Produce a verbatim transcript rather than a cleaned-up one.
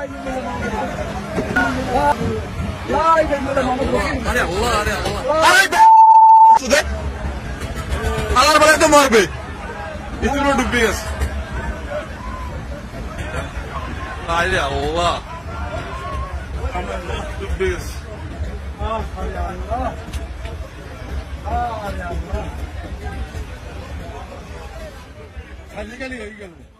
আরে আল্লাহ আরে আল্লাহ আরে সুদে আমার বলে তো মারবে ইতনো ডুবে গেছে আরে আল্লাহ ডুবে গেছে আরে আল্লাহ আরে আল্লাহ খালি খালি হয়ে গেল